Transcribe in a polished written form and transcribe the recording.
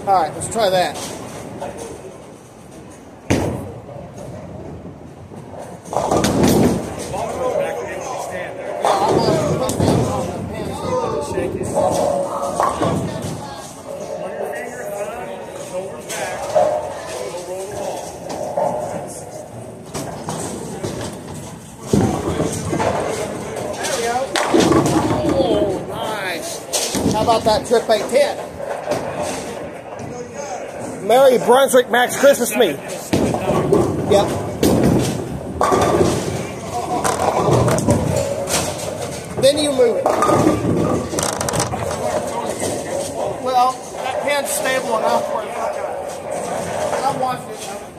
Alright, let's try that. Oh, nice. How about that trip 810? Merry Brunswick Max Christmas me. Yep. Then you move it. Well, that pin's stable enough for it. I watched it.